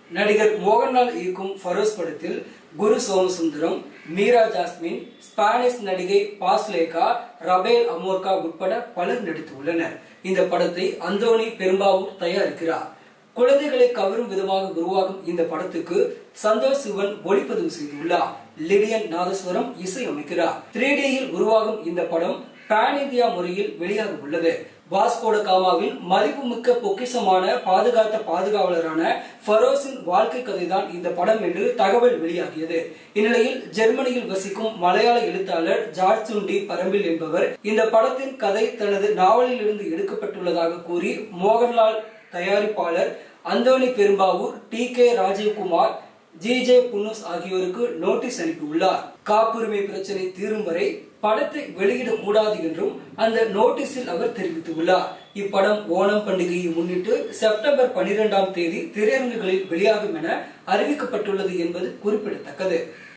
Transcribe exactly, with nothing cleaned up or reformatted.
நடிகர் மோகன்லால் இயக்கும் ஃபரோஸ் படத்தில் குரு சோமசுந்தரம், மீரா ஜாஸ்மின், ஸ்பானிஷ் நடிகை பாஸ்லேகா, ரபேல் அமோர்கா உட்பட பலர் நடித்துள்ளனர். இந்த படத்தை அந்தோனி பெரும்பாவூர் தயாரிக்கிறார். குழந்தைகளை கவரும் விதமாக உருவாகும் இந்த படத்துக்கு சந்தோஷ் சிவன் ஒளிப்பதிவு செய்துள்ளார். லிடியன் நாதஸ்வரம் இசையமைக்கிறார். த்ரீ டியில் உருவாகும் இந்த படம் பான் இந்தியா முறையில் வெளியாக உள்ளது. வாஸ்கோட காமாவின் மதிப்புமிக்க பொக்கிஷமான பாதுகாத்த பாதுகாவலரான ஃபரோஸின் வாழ்க்கை கதைதான் இந்த படம் என்று தகவல் வெளியாகியது. இந்நிலையில் ஜெர்மனியில் வசிக்கும் மலையாள எழுத்தாளர் ஜார்ஜுண்டி பரம்பில் என்பவர் இந்த படத்தின் கதை தனது நாவலில் இருந்து எடுக்கப்பட்டுள்ளதாக கூறி மோகன்லால், தயாரிப்பாளர் Antony Perumbavoor, T K Rajeevkumar, G J Punnoose ஆகியோருக்கு நோட்டீஸ் அனுப்பியுள்ளார். காப்புரிமை பிரச்சனை தீரும் வரை படத்தை வெளியிடக்கூடாது என்றும் அந்த நோட்டீஸில் அவர் தெரிவித்துள்ளார். இப்படம் ஓணம் பண்டிகையை முன்னிட்டு செப்டம்பர் பனிரெண்டாம் தேதி திரையரங்குகளில் வெளியாகும் என அறிவிக்கப்பட்டுள்ளது என்பது குறிப்பிடத்தக்கது.